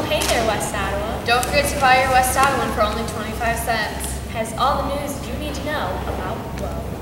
Oh, hey there, West Ottawa. Don't forget to buy your West Ottawan for only 25 cents. Has all the news you need to know about Glow.